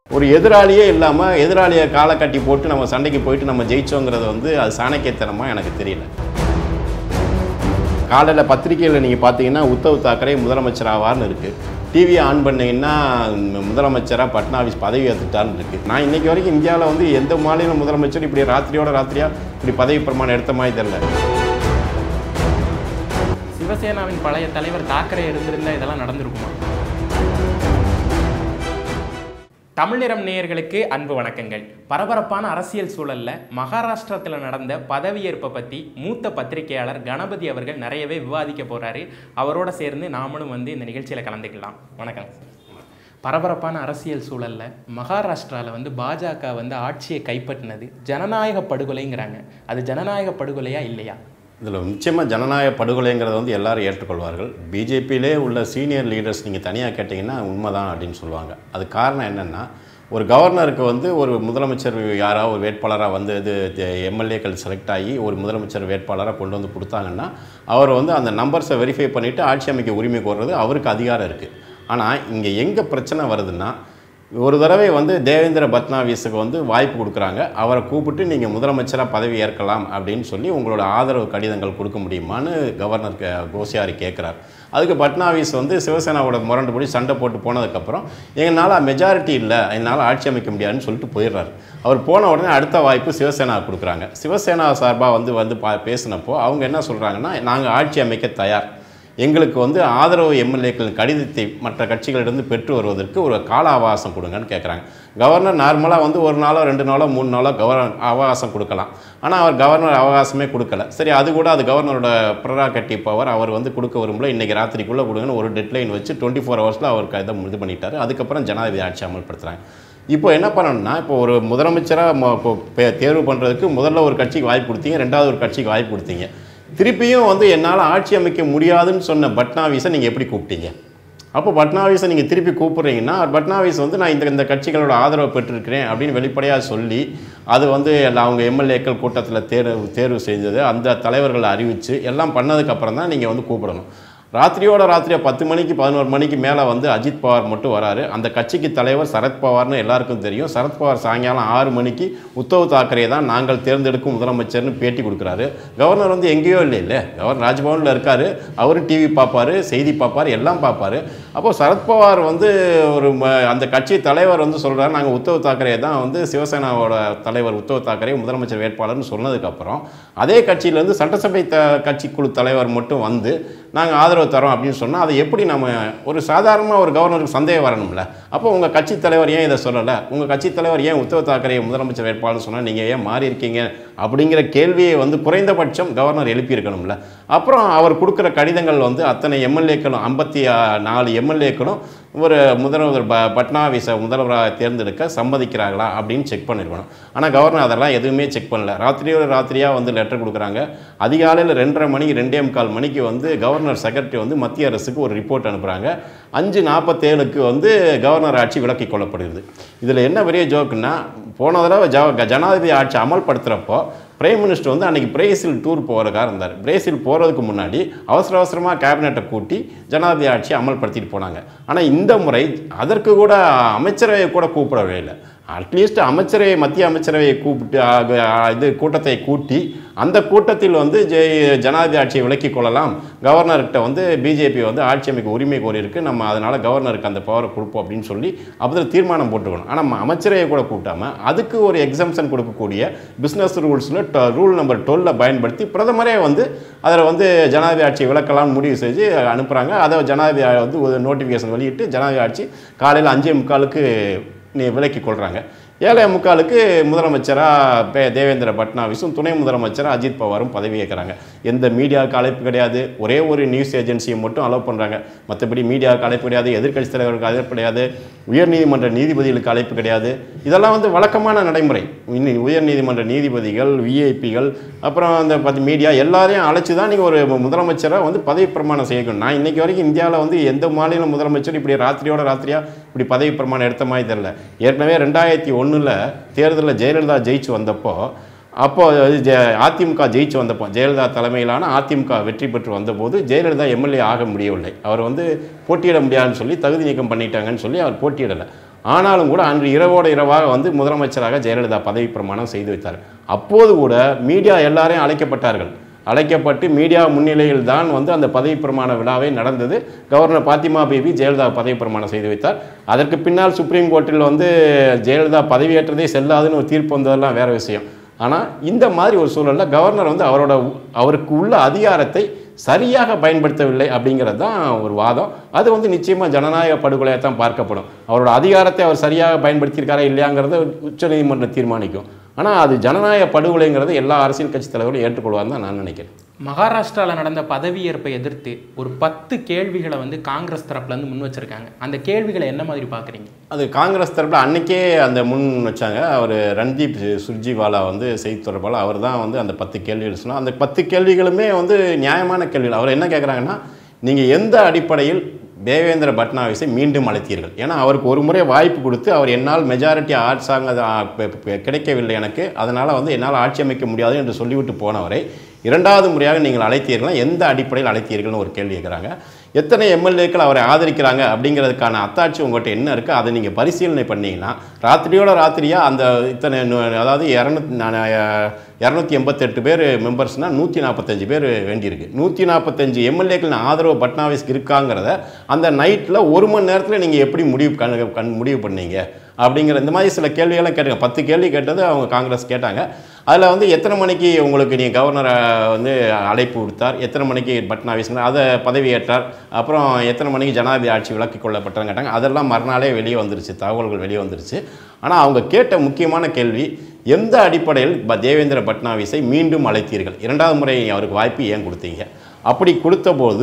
ஒரு எதிராளியே இல்லாமல் எதிராளியை காலை கட்டி போட்டு நம்ம சண்டைக்கு போயிட்டு நம்ம ஜெயிச்சோங்கிறது வந்து அது சாணக்கியத்தனமாக எனக்கு தெரியல. காலையில் பத்திரிகையில் நீங்கள் பார்த்தீங்கன்னா உத்தவ் தாக்கரே முதலமைச்சர் ஆவார்னு இருக்குது. டிவியை ஆன் பண்ணிங்கன்னா முதலமைச்சராக பட்னாவிஸ் பதவி ஏற்றுட்டான்னு இருக்குது. நான் இன்றைக்கி வரைக்கும் இந்தியாவில் வந்து எந்த மாநில முதலமைச்சர் இப்படி ராத்திரியாக இப்படி பதவி பிரமாணம் எடுத்த மாதிரி தெரியல. சிவசேனாவின் பழைய தலைவர் தாக்கரே இருந்திருந்தால் இதெல்லாம் நடந்திருக்குமா? தமிழ் நிறம் நேயர்களுக்கு அன்பு வணக்கங்கள். பரபரப்பான அரசியல் சூழல்ல மகாராஷ்டிரத்தில் நடந்த பதவியேற்பை பற்றி மூத்த பத்திரிகையாளர் கணபதி அவர்கள் நிறையவே விவாதிக்க போகிறாரு. அவரோட சேர்ந்து நாமளும் வந்து இந்த நிகழ்ச்சியில் கலந்துக்கலாம். வணக்கம். பரபரப்பான அரசியல் சூழல்ல மகாராஷ்டிராவில் வந்து பாஜக வந்து ஆட்சியை கைப்பற்றினது ஜனநாயக படுகொலைங்கிறாங்க. அது ஜனநாயக படுகொலையா இல்லையா? இதில் நிச்சயமாக ஜனநாயக படுகொலைங்கிறத வந்து எல்லாரும் ஏற்றுக்கொள்வார்கள். பிஜேபியிலே உள்ள சீனியர் லீடர்ஸ் நீங்கள் தனியாக கேட்டிங்கன்னா உண்மைதான் அப்படின்னு சொல்லுவாங்க. அது காரணம் என்னென்னா, ஒரு கவர்னருக்கு வந்து ஒரு முதலமைச்சர் யாராவது ஒரு வேட்பாளராக வந்து இது எம்எல்ஏக்கள் செலக்ட் ஆகி ஒரு முதலமைச்சர் வேட்பாளராக கொண்டு வந்து கொடுத்தாங்கன்னா அவர் வந்து அந்த நம்பர்ஸை வெரிஃபை பண்ணிவிட்டு ஆட்சி அமைக்க உரிமை கோர்றது அவருக்கு அதிகாரம் இருக்குது. ஆனால் இங்கே எங்கே பிரச்சனை வருதுன்னா, ஒரு தடவை வந்து தேவேந்திர பட்னாவிஸுக்கு வந்து வாய்ப்பு கொடுக்குறாங்க. அவரை கூப்பிட்டு நீங்கள் முதலமைச்சராக பதவி ஏற்கலாம் அப்படின்னு சொல்லி உங்களோட ஆதரவு கடிதங்கள் கொடுக்க முடியுமான்னு கவர்னர் கோஷியாரி கேட்குறார். அதுக்கு பட்னாவிஸ் வந்து சிவசேனாவோட முரண்டுபடி சண்டை போட்டு போனதுக்கப்புறம் என்னால் மெஜாரிட்டி இல்லை, என்னால் ஆட்சி அமைக்க முடியாதுன்னு சொல்லிட்டு போயிடுறாரு. அவர் போன உடனே அடுத்த வாய்ப்பு சிவசேனா கொடுக்குறாங்க. சிவசேனா சார்பாக வந்து பேசினப்போ அவங்க என்ன சொல்கிறாங்கன்னா, நாங்கள் ஆட்சி அமைக்க தயார், எங்களுக்கு வந்து ஆதரவு எம்எல்ஏக்களின் கடிதத்தை மற்ற கட்சிகளிலிருந்து பெற்று வருவதற்கு ஒரு கால அவகாசம் கொடுங்கன்னு கேட்குறாங்க. கவர்னர் நார்மலாக வந்து 1 நாளோ 2 நாளோ 3 நாளோ அவகாசம் கொடுக்கலாம். ஆனால் அவர் கவர்னர் அவகாசமே கொடுக்கல. சரி, அது கூட அது கவர்னரோட ப்ரெரோகேட்டிவ் பவர். அவர் வந்து கொடுக்க வரும்போது இன்றைக்கி ராத்திரிக்குள்ளே கொடுங்கன்னு ஒரு டெட்லைன் வச்சு 24 ஹவர்ஸில் அவருக்கு இதை இது பண்ணிட்டார். அதுக்கப்புறம் ஜனாதிபதி ஆட்சி அமல்படுத்துகிறாங்க. இப்போ என்ன பண்ணணும்னா, இப்போ ஒரு முதலமைச்சராக தேர்வு பண்ணுறதுக்கு முதல்ல ஒரு கட்சிக்கு வாய்ப்பு கொடுத்தீங்க, ரெண்டாவது ஒரு கட்சிக்கு வாய்ப்பு கொடுத்தீங்க. திருப்பியும் வந்து என்னால் ஆட்சி அமைக்க முடியாதுன்னு சொன்ன பட்னாவிஸை நீங்கள் எப்படி கூப்பிட்டீங்க? அப்போ பட்னாவிஸை நீங்கள் திருப்பி கூப்பிட்றீங்கன்னா, பட்னாவிஸ் வந்து நான் இந்த கட்சிகளோட ஆதரவை பெற்றிருக்கிறேன் அப்படின்னு வெளிப்படையாக சொல்லி அது வந்து அவங்க எம்எல்ஏக்கள் கூட்டத்தில் தேர்வு செஞ்சது அந்த தலைவர்களை அறிவித்து எல்லாம் பண்ணதுக்கப்புறம் தான் நீங்கள் வந்து கூப்பிடணும். ராத்திரியோட ராத்திரியாக 10 மணிக்கு 11 மணிக்கு மேலே வந்து அஜித் பவார் மட்டும் வராரு. அந்த கட்சிக்கு தலைவர் சரத்பவார்னு எல்லாருக்கும் தெரியும். சரத்பவார் சாயங்காலம் 6 மணிக்கு உத்தவ் தாக்கரே தான் நாங்கள் தேர்ந்தெடுக்கும் முதலமைச்சர்னு பேட்டி கொடுக்குறாரு. கவர்னர் வந்து எங்கேயோ இல்லை, கவர்னர் ராஜ்பவனில் இருக்கார். அவரும் டிவி பார்ப்பார், செய்தி பார்ப்பார், எல்லாம் பார்ப்பார். அப்போது சரத்பவார் வந்து அந்த கட்சி தலைவர் வந்து சொல்கிறார், நாங்கள் உத்தவ் தாக்கரே தான் வந்து சிவசேனாவோட தலைவர் உத்தவ் தாக்கரே முதலமைச்சர் வேட்பாளர்னு சொன்னதுக்கப்புறம் அதே கட்சியிலேருந்து சட்டசபை கட்சிக்குழு தலைவர் மட்டும் வந்து நாங்கள் ஆதரவு தரோம் அப்படின்னு சொன்னால் அதை எப்படி நம்ம ஒரு சாதாரணமாக ஒரு கவர்னருக்கு சந்தேகம் வரணும்ல? அப்போ உங்கள் கட்சி தலைவர் ஏன் இதை சொல்லலை? உங்கள் கட்சி தலைவர் ஏன் உத்தவ் தாக்கரே முதலமைச்சர் வேட்பாளர்னு சொன்னால் நீங்கள் ஏன் மாறி இருக்கீங்க அப்படிங்கிற கேள்வியை வந்து குறைந்தபட்சம் கவர்னர் எழுப்பியிருக்கணும்ல? அப்புறம் அவர் கொடுக்குற கடிதங்கள் வந்து அத்தனை எம்எல்ஏக்களும் 54 எம்எல்ஏக்களும் ஒரு முதல்வர் பட்னாவிஸை முதல்வராக தேர்ந்தெடுக்க சம்மதிக்கிறார்களா அப்படின்னு செக் பண்ணியிருக்கணும். ஆனால் கவர்னர் அதெல்லாம் எதுவுமே செக் பண்ணல. ராத்திரியாக வந்து லெட்டர் கொடுக்குறாங்க. அதிகாலையில் 2:30 மணிக்கு 2:45 மணிக்கு வந்து கவர்னர் செக்ரட்டரி வந்து மத்திய அரசுக்கு ஒரு ரிப்போர்ட் அனுப்புகிறாங்க. 5:47க்கு வந்து கவர்னர் ஆட்சி விலக்கி கொள்ளப்படுகிறது. இதில் என்ன பெரிய ஜோக்குன்னா, போன தடவை ஜனாதிபதி ஆட்சி அமல்படுத்துகிறப்போ பிரைம் மினிஸ்டர் வந்து அன்றைக்கி பிரேசில் டூர் போகிறக்காக இருந்தார். பிரேசில் போகிறதுக்கு முன்னாடி அவசரமாக கேபினெட்டை கூட்டி ஜனாதிபதி ஆட்சி அமல்படுத்திட்டு போனாங்க. ஆனால் இந்த முறை அதற்கு கூட அமைச்சரவையை கூட கூப்பிடவே இல்லை. அட்லீஸ்ட் மத்திய அமைச்சரவையை கூப்பிட்டு கூட்டத்தை கூட்டி அந்த கூட்டத்தில் வந்து ஜனாதிபதி ஆட்சியை விலக்கிக் கொள்ளலாம், கவர்னர்கிட்ட வந்து பிஜேபி வந்து ஆட்சி அமைக்க உரிமை கோரியிருக்கு, நம்ம அதனால் கவர்னருக்கு அந்த பவரை கொடுப்போம் அப்படின்னு சொல்லி அதில் தீர்மானம் போட்டுக்கணும். ஆனால் அமைச்சரையை கூட கூட்டாமல் அதுக்கு ஒரு எக்ஸம்ஷன் கொடுக்கக்கூடிய பிஸ்னஸ் ரூல்ஸில் ரூல் நம்பர் 12 பயன்படுத்தி பிரதமரே வந்து அதில் வந்து ஜனாதிபதி ஆட்சியை விலக்கலாம்னு முடிவு செஞ்சு அனுப்புகிறாங்க. அதை ஜனாதிபதி வந்து ஒரு நோட்டிஃபிகேஷன் வெளியிட்டு ஜனாதிபதி ஆட்சி காலையில் 5:45க்கு விலக்கி கொள்கிறாங்க. 7:45க்கு முதலமைச்சராக தேவேந்திர பட்னாவிஸும் துணை முதலமைச்சராக அஜித் பவாரும் பதவி ஏற்கிறாங்க. எந்த மீடியாவுக்கு அழைப்பு கிடையாது, ஒரே ஒரு நியூஸ் ஏஜென்சியை மட்டும் அலோவ் பண்ணுறாங்க. மற்றபடி மீடியாவுக்கு அழைப்பு கிடையாது, எதிர்க்கட்சி தலைவருக்கு அழைப்பு கிடையாது, உயர்நீதிமன்ற நீதிபதிகளுக்கு அழைப்பு கிடையாது. இதெல்லாம் வந்து வழக்கமான நடைமுறை. உயர்நீதிமன்ற நீதிபதிகள், விஐபிகள், அப்புறம் அந்த மீடியா எல்லாரையும் அழைச்சி தான் நீங்கள் ஒரு முதலமைச்சராக வந்து பதவி பிரமாணம் செய்யணும். நான் இன்றைக்கி வரைக்கும் இந்தியாவில் வந்து எந்த மாநில முதலமைச்சர் இப்படி ராத்திரியாக இப்படி பதவி பிரமாணம் எடுத்த மாதிரி தெரியல. ஏற்கனவே 2001 தேர்தலில் ஜெயலலிதா ஜெயிச்சு வந்தப்போ அதிமுக ஜெயிச்சு வந்தப்போ ஜெயலலிதா தலைமையிலான அதிமுக வெற்றி பெற்று வந்தபோது ஜெயலலிதா எம்எல்ஏ ஆக முடியவில்லை. அவர் வந்து போட்டியிட முடியாதுன்னு சொல்லி தகுதி நீக்கம் பண்ணிட்டாங்கன்னு சொல்லி அவர் போட்டியிடலை. ஆனாலும் கூட அன்று இரவோடு இரவாக வந்து முதலமைச்சராக ஜெயலலிதா பதவி பிரமாணம் செய்து வைத்தார். அப்போது கூட மீடியா எல்லாரையும் அழைக்கப்பட்டு மீடியா முன்னிலையில் தான் வந்து அந்த பதவி பிரமாண விழாவே நடந்தது. கவர்னர் பாத்திமா பேபி ஜெயலலிதா பதவி பிரமாணம் செய்து வைத்தார். அதற்கு பின்னால் சுப்ரீம் கோர்ட்டில் வந்து ஜெயலலிதா பதவியேற்றதே செல்லாதுன்னு ஒரு தீர்ப்பு வந்ததெல்லாம் வேறு விஷயம். ஆனால் இந்த மாதிரி ஒரு சூழலில் கவர்னர் வந்து அவருக்கு உள்ள அதிகாரத்தை சரியாக பயன்படுத்தவில்லை அப்படிங்கிறது தான் ஒரு வாதம். அது வந்து நிச்சயமாக ஜனநாயக படுகொலையாக தான் பார்க்கப்படும். அவரோட அதிகாரத்தை அவர் சரியாக பயன்படுத்தியிருக்காரா இல்லையாங்கிறத உச்சநீதிமன்றம் தீர்மானிக்கும். ஆனால் அது ஜனநாயக படுகொலைங்கிறது எல்லா அரசியல் கட்சி தலைவர்களும் ஏற்றுக்கொள்வார்னு தான் நான் நினைக்கிறேன். மகாராஷ்டிராவில் நடந்த பதவியேற்பை எதிர்த்து ஒரு 10 கேள்விகளை வந்து காங்கிரஸ் தரப்புலேருந்து முன் வச்சிருக்காங்க. அந்த கேள்விகளை என்ன மாதிரி பார்க்குறீங்க? அது காங்கிரஸ் தரப்பில் அன்றைக்கே அந்த முன் வச்சாங்க. அவர் ரன்தீப் சுர்ஜிவாலா வந்து செய்தி தொடர்பாளர், அவர் தான் வந்து அந்த 10 கேள்விகள் சொன்னார். அந்த 10 கேள்விகளுமே வந்து நியாயமான கேள்விகள். அவர் என்ன கேட்குறாங்கன்னா, நீங்கள் எந்த அடிப்படையில் தேவேந்திர பட்னாவிஸை மீண்டும் அழைத்தீர்கள்? ஏன்னா அவருக்கு ஒரு முறை வாய்ப்பு கொடுத்து அவர் என்னால் மெஜாரிட்டி கிடைக்கவில்லை எனக்கு, அதனால் வந்து என்னால் ஆட்சி அமைக்க முடியாது என்று சொல்லிவிட்டு போனவரை இரண்டாவது முறையாக நீங்கள் அழைத்தீர்களா, எந்த அடிப்படையில் அழைத்தீர்கள்னு ஒரு கேள்வி கேட்குறாங்க. எத்தனை எம்எல்ஏக்கள் அவரை ஆதரிக்கிறாங்க அப்படிங்கிறதுக்கான அத்தாட்சி உங்கள்கிட்ட என்ன இருக்குது, அதை நீங்கள் பரிசீலனை பண்ணிங்கன்னா ராத்திரியோட ராத்திரியாக அந்த இத்தனை அதாவது 288 பேர் மெம்பர்ஸ்னால் 145 பேர் வேண்டியிருக்கு. 145 எம்எல்ஏக்கள் ஆதரவு பட்னாவிஸ்க்கு இருக்காங்கிறத அந்த நைட்டில் 1 மணி நேரத்தில் நீங்கள் எப்படி முடிவு பண்ணீங்க அப்படிங்கிற இந்த மாதிரி சில கேள்வியெல்லாம் கேட்டுங்க. 10 கேள்வி கேட்டது அவங்க காங்கிரஸ் கேட்டாங்க. அதில் வந்து எத்தனை மணிக்கு உங்களுக்கு நீங்கள் கவர்னரை வந்து அழைப்பு கொடுத்தார், எத்தனை மணிக்கு பட்னாவிஸ் அதை பதவியேற்றார், அப்புறம் எத்தனை மணிக்கு ஜனாதிபதி ஆட்சி விலக்கிக் கொள்ளப்பட்டான்னு கேட்டாங்க. அதெல்லாம் மறுநாளே வெளியே வந்துருச்சு, தகவல்கள் வெளியே வந்துருச்சு. ஆனால் அவங்க கேட்ட முக்கியமான கேள்வி, எந்த அடிப்படையில் தேவேந்திர பட்னாவிஸை மீண்டும் அழைத்தீர்கள், இரண்டாவது முறை அவருக்கு வாய்ப்பு ஏன் கொடுத்தீங்க? அப்படி கொடுத்தபோது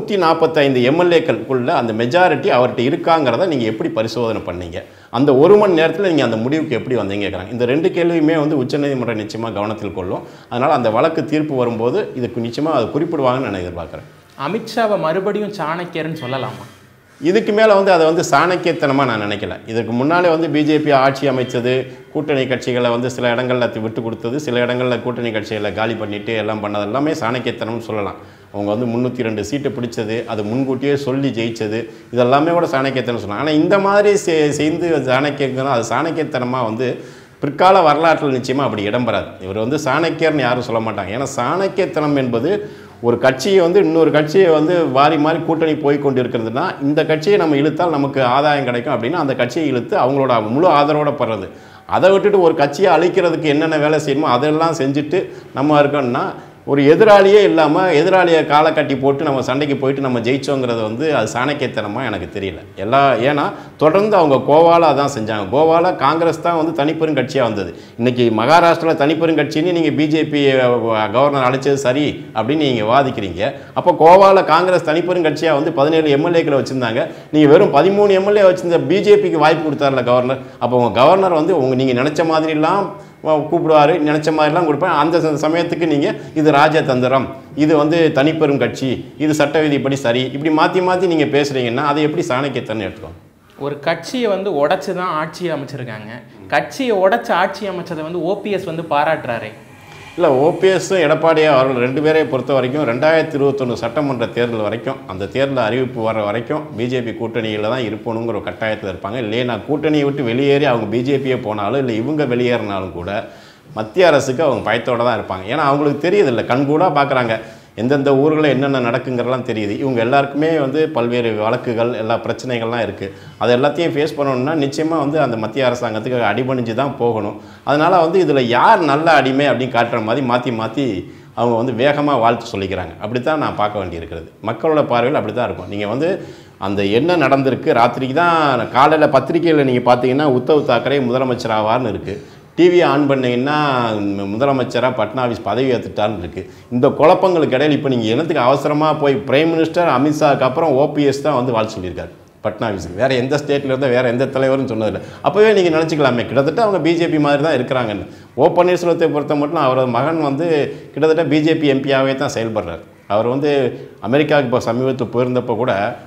145 எம்எல்ஏக்களுக்குள்ள அந்த மெஜாரிட்டி அவர்கிட்ட இருக்காங்கிறத நீங்கள் எப்படி பரிசோதனை பண்ணீங்க, அந்த 1 மணி நேரத்தில் நீங்கள் அந்த முடிவுக்கு எப்படி வந்தீங்க கேட்குறாங்க. இந்த 2 கேள்வியுமே வந்து உச்சநீதிமன்றம் நிச்சயமாக கவனத்தில் கொள்ளும். அதனால் அந்த வழக்கு தீர்ப்பு வரும்போது இதுக்கு நிச்சயமாக அதை குறிப்பிடுவாங்கன்னு நான் எதிர்பார்க்குறேன். அமித்ஷாவை மறுபடியும் சாணக்கியர்னு சொல்லலாமா? இதுக்கு மேலே வந்து அதை வந்து சாணக்கியத்தனமாக நான் நினைக்கல. இதுக்கு முன்னாலே வந்து பிஜேபி ஆட்சி அமைச்சது, கூட்டணி கட்சிகளை வந்து சில இடங்களில் விட்டு கொடுத்தது, சில இடங்களில் கூட்டணி கட்சிகளை காலி பண்ணிவிட்டு எல்லாம் பண்ணது எல்லாமே சாணக்கியத்தனம்னு சொல்லலாம். அவங்க வந்து 302 சீட்டு பிடிச்சது, அது முன்கூட்டியே சொல்லி ஜெயிச்சது, இதெல்லாமே கூட சாணக்கியத்தனம் சொல்லலாம். ஆனால் இந்த மாதிரி செய்து சாணக்கியம் அது சாணக்கியத்தனமாக வந்து பிற்கால வரலாற்றில் நிச்சயமாக அப்படி இடம்பெறாது. இவர் வந்து சாணக்கியர்னு யாரும் சொல்ல மாட்டாங்க. ஏன்னா சாணக்கியத்தனம் என்பது ஒரு கட்சியை வந்து இன்னொரு கட்சியை வந்து வாரி மாறி கூட்டணி போய் கொண்டு இருக்கிறதுனா, இந்த கட்சியை நம்ம இழுத்தால் நமக்கு ஆதாயம் கிடைக்கும் அப்படின்னா அந்த கட்சியை இழுத்து அவங்களோட முழு ஆதரவோட படுறது. அதை விட்டுட்டு ஒரு கட்சியை அழிக்கிறதுக்கு என்னென்ன வேலை செய்யணுமோ அதெல்லாம் செஞ்சுட்டு நம்ம இருக்கோம்னா, ஒரு எதிராளியே இல்லாமல் எதிராளியை காலை கட்டி போட்டு நம்ம சண்டைக்கு போயிட்டு நம்ம ஜெயிச்சோங்கிறது வந்து அது சாணக்கியத்தனமாக எனக்கு தெரியல. ஏன்னா தொடர்ந்து அவங்க கோவாவில் அதான் செஞ்சாங்க. கோவாவில் காங்கிரஸ் தான் வந்து தனிப்பெரும் கட்சியாக வந்தது. இன்றைக்கி மகாராஷ்டிராவில் தனிப்பெரும் கட்சின்னு நீங்கள் பிஜேபி கவர்னர் அழைச்சது சரி அப்படின்னு நீங்கள் வாதிக்கிறீங்க. அப்போ கோவாவில் காங்கிரஸ் தனிப்பெரும் கட்சியாக வந்து 17 எம்எல்ஏக்களை வச்சுருந்தாங்க. நீங்கள் வெறும் 13 எம்எல்ஏ வச்சுருந்த பிஜேபிக்கு வாய்ப்பு கொடுத்தார்ல கவர்னர். அப்போ உங்கள் கவர்னர் வந்து நீங்கள் நினச்ச மாதிரிலாம் கூப்பிடுவார், நினச்ச மாதிரிலாம் கொடுப்பேன். அந்த சமயத்துக்கு நீங்கள் இது ராஜதந்திரம், இது வந்து தனிப்பெரும் கட்சி, இது சட்ட விதிப்படி சரி, இப்படி மாற்றி நீங்கள் பேசுகிறீங்கன்னா அதை எப்படி சாணக்கியத்தன்னு எடுத்துக்கோங்க. ஒரு கட்சியை வந்து உடைச்சு தான் ஆட்சியை அமைச்சிருக்காங்க. கட்சியை உடைச்சு ஆட்சி அமைச்சதை வந்து ஓபிஎஸ் வந்து பாராட்டுறாரு. இல்லை, ஓபிஎஸும் எடப்பாடியா அவர்கள் 2 பேரை பொறுத்த வரைக்கும் 2021 சட்டமன்ற தேர்தல் வரைக்கும், அந்த தேர்தல் அறிவிப்பு வர வரைக்கும் பிஜேபி கூட்டணியில் தான் இருப்பணுங்கிற ஒரு கட்டாயத்தில் இருப்பாங்க. இல்லையே நான் கூட்டணியை விட்டு வெளியேறி அவங்க பிஜேபியே போனாலும் இல்லை இவங்க வெளியேறினாலும் கூட மத்திய அரசுக்கு அவங்க பயத்தோடு தான் இருப்பாங்க. ஏன்னா அவங்களுக்கு தெரியுதில்லை, கண்கூடாக பார்க்குறாங்க எந்தெந்த ஊர்களில் என்னென்ன நடக்குங்கிறலாம் தெரியுது. இவங்க எல்லாருக்குமே வந்து பல்வேறு வழக்குகள் எல்லா பிரச்சனைகள்லாம் இருக்குது. அது எல்லாத்தையும் ஃபேஸ் பண்ணணும்னா நிச்சயமாக வந்து அந்த மத்திய அரசாங்கத்துக்கு அடிபணிஞ்சு தான் போகணும். அதனால் வந்து இதில் யார் நல்ல அடிமை அப்படின்னு காட்டுற மாதிரி மாற்றி அவங்க வந்து வேகமாக வாழ்த்து சொல்லிக்கிறாங்க. அப்படி தான் நான் பார்க்க வேண்டியிருக்கிறது. மக்களோட பார்வையில் அப்படி தான் இருக்கும். நீங்கள் வந்து அந்த என்ன நடந்திருக்கு, ராத்திரிக்கு தான் காலையில் பத்திரிகையில் நீங்கள் பார்த்தீங்கன்னா உத்தவ் தாக்கரே முதலமைச்சர் ஆவார்னு இருக்குது. டிவியை ஆன் பண்ணிங்கன்னா முதலமைச்சராக பட்னாவிஸ் பதவி ஏற்றுட்டார்னு இருக்குது. இந்த குழப்பங்களுக்கு இடையில் இப்போ நீங்கள் என்னத்துக்கு அவசரமாக போய் பிரைம் மினிஸ்டர் அமித்ஷாவுக்கு அப்புறம் ஓபிஎஸ் தான் வந்து வாழ்த்து சொல்லியிருக்காரு பட்னாவிஸுக்கு. வேறு எந்த ஸ்டேட்டில் இருந்தால் வேறு எந்த தலைவரும் சொன்னதில்லை. அப்போவே நீங்கள் நினச்சிக்கலாமே கிட்டத்தட்ட அவங்க பிஜேபி மாதிரி தான் இருக்கிறாங்கன்னு. ஓ பன்னீர்செல்வத்தை பொறுத்த மட்டும் அவரது மகன் வந்து கிட்டத்தட்ட பிஜேபி எம்பியாகவே தான் செயல்படுறார். அவர் வந்து அமெரிக்காவுக்கு இப்போ சமீபத்தில் போயிருந்தப்போ கூட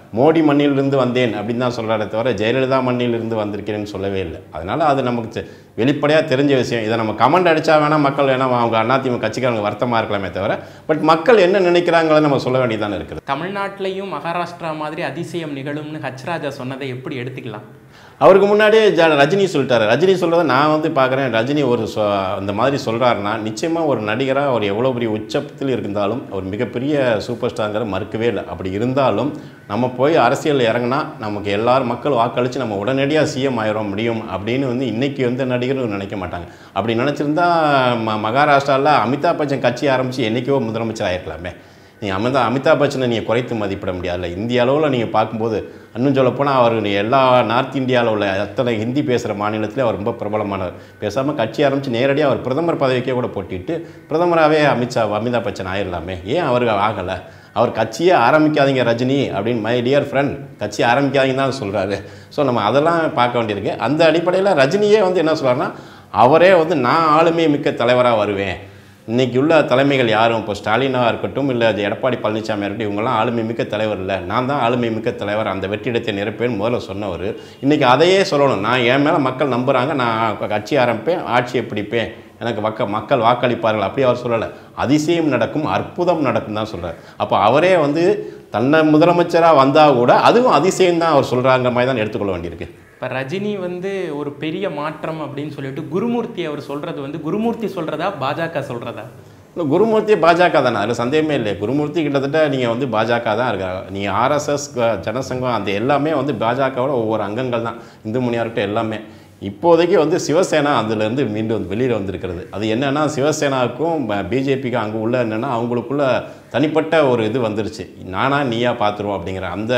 மோடி மண்ணிலிருந்து வந்தேன் அப்படின்னு தான் சொல்கிறாரே தவிர ஜெயலலிதா மண்ணிலிருந்து வந்திருக்கிறேன்னு சொல்லவே இல்லை. அதனால் அது நமக்கு வெளிப்படையாக தெரிஞ்ச விஷயம். இதை நம்ம கமெண்ட் அடித்தா வேணால் மக்கள் வேணால் அவங்க அதிமுக கட்சிக்காரங்க வருத்தமாக இருக்கலாமே தவிர பட் மக்கள் என்ன நினைக்கிறாங்களோ நம்ம சொல்ல வேண்டியதானே இருக்குது. தமிழ்நாட்டிலையும் மகாராஷ்டிரா மாதிரி அதிசயம் நிகழும்னு ராஜா சொன்னதை எப்படி எடுத்துக்கலாம்? அவருக்கு முன்னாடியே ரஜினி சொல்லிட்டாரு. ரஜினி சொல்கிறத நான் வந்து பார்க்குறேன். ரஜினி ஒரு அந்த மாதிரி சொல்கிறாருன்னா நிச்சயமாக ஒரு நடிகராக அவர் எவ்வளோ பெரிய உச்சத்தில் இருந்தாலும் ஒரு மிகப்பெரிய சூப்பர் ஸ்டாருங்கிற மறுக்கவே இல்லை. அப்படி இருந்தாலும் நம்ம போய் அரசியலில் இறங்கினா நமக்கு எல்லாரும் மக்கள் வாக்களித்து நம்ம உடனடியாக சிஎம் ஆயிட முடியும் அப்படின்னு வந்து இன்றைக்கி வந்து நடிகரும் நினைக்க மாட்டாங்க. அப்படி நினச்சிருந்தா மகாராஷ்டிராவில் அமிதாப் பச்சன் கட்சி ஆரம்பித்து என்றைக்கோ முதலமைச்சர் ஆகிருக்கலாமே. நீங்கள் அமிதாப் பச்சனை நீங்கள் குறைத்து மதிப்பிட முடியாதுல்ல. இந்திய அளவில் நீங்கள் பார்க்கும்போது இன்னும் சொல்லப்போனால் அவர் எல்லா நார்த் இந்தியாவில் உள்ள அத்தனை ஹிந்தி பேசுகிற மாநிலத்திலே அவர் ரொம்ப பிரபலமானவர். பேசாமல் கட்சி ஆரம்பித்து நேரடியாக அவர் பிரதமர் பதவிக்கே கூட போட்டிட்டு பிரதமராகவே அமிதாப் பச்சன் ஆயிடலாமே. ஏன் அவருக்கு ஆகலை? அவர் கட்சியே ஆரம்பிக்காதீங்க ரஜினி அப்படின்னு மை டியர் ஃப்ரெண்ட் கட்சி ஆரம்பிக்காதீங்கன்னு தான் சொல்கிறாரு. ஸோ நம்ம அதெல்லாம் பார்க்க வேண்டியிருக்கு. அந்த அடிப்படையில் ரஜினியே வந்து என்ன சொல்கிறாருன்னா அவரே வந்து நான் ஆளுமை மிக்க தலைவராக வருவேன். இன்றைக்கி உள்ள தலைமைகள் யாரும் இப்போ ஸ்டாலினாக இருக்கட்டும் இல்லை எடப்பாடி பழனிசாமியாக இருக்கட்டும் இவங்கெல்லாம் ஆளுமை மிக்க தலைவர் இல்லை, நான் தான் ஆளுமை மிக்க தலைவர், அந்த வெற்றிடத்தை நிரப்பேன்னு முதல்ல சொன்னவர் இன்றைக்கி அதையே சொல்லணும். நான் என் மேலே மக்கள் நம்புகிறாங்க, நான் கட்சி ஆரம்பிப்பேன், ஆட்சியை பிடிப்பேன், எனக்கு மக்கள் வாக்களிப்பார்கள் அப்படி அவர் சொல்லலை. அதிசயம் நடக்கும், அற்புதம் நடக்கும் தான் சொல்கிறார். அப்போ அவரே வந்து தன்னை முதலமைச்சராக வந்தால் கூட அதுவும் அதிசயம் தான் அவர் சொல்கிறாங்க மாதிரி தான் எடுத்துக்கொள்ள வேண்டியிருக்கு. இப்போ ரஜினி வந்து ஒரு பெரிய மாற்றம் அப்படின்னு சொல்லிட்டு குருமூர்த்தி அவர் சொல்கிறது வந்து குருமூர்த்தி சொல்கிறதா பாஜக சொல்கிறதா? இல்லை, குருமூர்த்தி பாஜக தானே, அதில் சந்தேகமே இல்லை. குருமூர்த்தி கிட்டத்தட்ட நீங்கள் வந்து பாஜக தான் இருக்காங்க. நீங்கள் ஆர்எஸ்எஸ் ஜனசங்கம் அந்த எல்லாமே வந்து பாஜகவோட ஒவ்வொரு அங்கங்கள் தான். இந்து முனியார்கிட்ட எல்லாமே இப்போதைக்கு வந்து சிவசேனா அதுலேருந்து மீண்டும் வெளியில் வந்திருக்கிறது. அது என்னென்னா சிவசேனாவுக்கும் பிஜேபிக்கும் அங்கே உள்ள என்னென்னா அவங்களுக்குள்ள தனிப்பட்ட ஒரு இது வந்துருச்சு. நானா நீயா பார்த்துருவோம் அப்படிங்கிற அந்த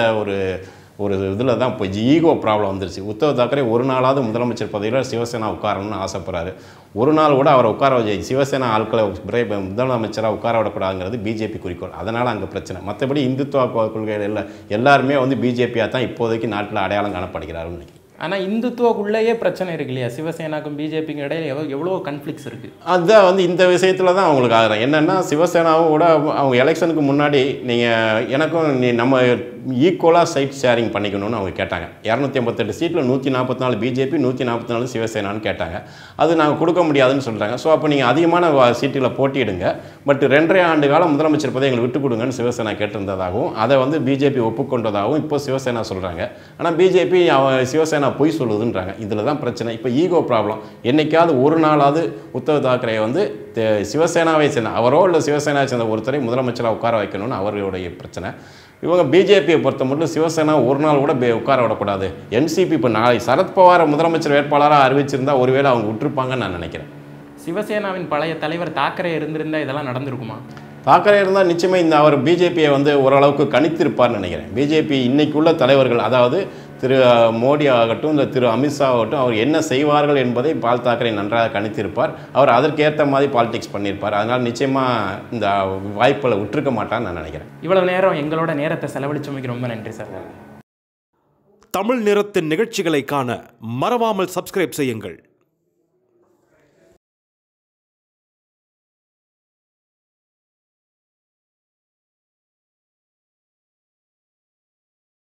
ஒரு இதில் தான் இப்போ ஈகோ ப்ராப்ளம் வந்துருச்சு. உத்தவ் தாக்கரே ஒரு நாளாவது முதலமைச்சர் பதவியில் சிவசேனா உட்காரணும்னு ஆசைப்படுறாரு. ஒரு நாள் கூட அவரை உட்கார வச்சு சிவசேனா ஆட்களை முதலமைச்சராக உட்கார விடக்கூடாதுங்கிறது பிஜேபி குறிக்கோள். அதனால் அங்கே பிரச்சனை. மற்றபடி இந்துத்துவ கொள்கைகள் இல்லை, எல்லாருமே வந்து பிஜேபியாக தான் இப்போதைக்கு நாட்டில் அடையாளம் காணப்படுகிறாருன்னு நினைக்கிறேன். ஆனால் இந்துத்துவக்குள்ளேயே பிரச்சனை இருக்கு இல்லையா? சிவசேனாக்கும் பிஜேபிக்கும் இடையில எவ்வளோ கன்ஃப்ளிக்ஸ் இருக்குது. அதுதான் வந்து இந்த விஷயத்தில் தான் அவங்களுக்கு ஆகிறேன். என்னென்னா சிவசேனாவும் கூட அவங்க எலெக்ஷனுக்கு முன்னாடி நீங்கள் எனக்கும் நம்ம ஈக்குவலாக சைட் ஷேரிங் பண்ணிக்கணும்னு அவங்க கேட்டாங்க. 258 சீட்டில் 144 பிஜேபி 144 சிவசேனான்னு கேட்டாங்க. அது நாங்கள் கொடுக்க முடியாதுன்னு சொல்கிறாங்க. ஸோ அப்போ நீங்கள் அதிகமான சீட்டில் போட்டியிடுங்க, பட் 2.5 ஆண்டு காலம் முதலமைச்சர் பதவி எங்களுக்கு விட்டு கொடுங்கன்னு சிவசேனா கேட்டிருந்ததாகவும் அதை வந்து பிஜேபி ஒப்புக்கொண்டதாகவும் இப்போ சிவசேனா சொல்கிறாங்க. ஆனால் பிஜேபி சிவசேனா பொய் சொல்லுதுன்றாங்க. இதில் தான் பிரச்சனை. இப்போ ஈகோ ப்ராப்ளம். என்றைக்காவது ஒரு நாளாவது உத்தவ் தாக்கரே வந்து சிவசேனாவை சேர்ந்த அவரோ இல்லை சிவசேனாவை சேர்ந்த ஒருத்தரை முதலமைச்சராக உட்கார வைக்கணும்னு அவர்களுடைய பிரச்சனை. இவங்க பிஜேபியை பொறுத்த மட்டும் சிவசேனா ஒரு நாள் கூட உட்கார விடக்கூடாது. என்சிபி இப்போ நாளை சரத்பவாரை முதலமைச்சர் வேட்பாளராக அறிவிச்சிருந்தா ஒருவேளை அவங்க விட்டுருப்பாங்கன்னு நான் நினைக்கிறேன். சிவசேனாவின் பழைய தலைவர் தாக்கரே இருந்திருந்தால் இதெல்லாம் நடந்திருக்குமா? தாக்கரே இருந்தால் நிச்சயமாக இந்த அவர் பிஜேபியை வந்து ஓரளவுக்கு கணித்திருப்பார்னு நினைக்கிறேன். பிஜேபி இன்னைக்குள்ள தலைவர்கள் அதாவது திரு மோடி ஆகட்டும் இல்லை திரு அமித்ஷா ஆகட்டும் அவர் என்ன செய்வார்கள் என்பதை பால் தாக்கரே நன்றாக கணித்திருப்பார். அவர் அதற்கேற்ற மாதிரி பாலிடிக்ஸ் பண்ணியிருப்பார். அதனால் நிச்சயமாக இந்த வாய்ப்புகளை விட்டுருக்க மாட்டான்னு நான் நினைக்கிறேன். இவ்வளவு நேரம் எங்களோட நேரத்தை செலவழிச்சமைக்கு ரொம்ப நன்றி சார். தமிழ் நிறத்தின் நிகழ்ச்சிகளை காண மறவாமல் சப்ஸ்கிரைப் செய்யுங்கள்.